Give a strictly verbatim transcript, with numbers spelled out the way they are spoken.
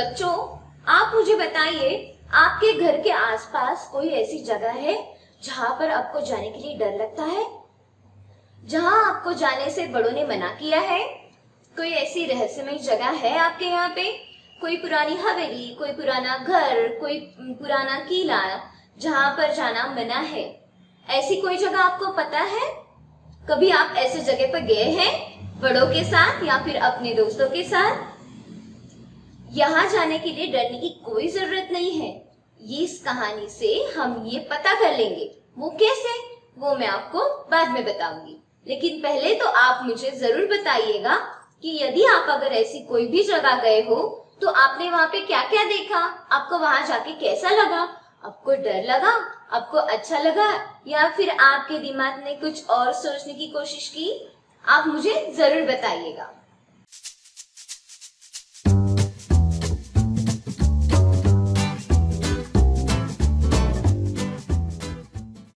बच्चों, आप मुझे बताइए, आपके घर के आसपास कोई ऐसी जगह है जहां पर आपको जाने के लिए डर लगता है, जहां आपको जाने से बड़ों ने मना किया है? कोई ऐसी रहस्यमय जगह है आपके यहाँ पे? कोई पुरानी हवेली, कोई पुराना घर, कोई पुराना किला जहां पर जाना मना है? ऐसी कोई जगह आपको पता है? कभी आप ऐसे जगह पर गए हैं बड़ों के साथ या फिर अपने दोस्तों के साथ? यहाँ जाने के लिए डरने की कोई जरूरत नहीं है। ये इस कहानी से हम ये पता कर लेंगे। वो कैसे, वो मैं आपको बाद में बताऊंगी। लेकिन पहले तो आप मुझे जरूर बताइएगा कि यदि आप अगर ऐसी कोई भी जगह गए हो तो आपने वहां पे क्या क्या देखा, आपको वहां जाके कैसा लगा? आपको डर लगा, आपको अच्छा लगा, या फिर आपके दिमाग ने कुछ और सोचने की कोशिश की? आप मुझे जरूर बताइएगा।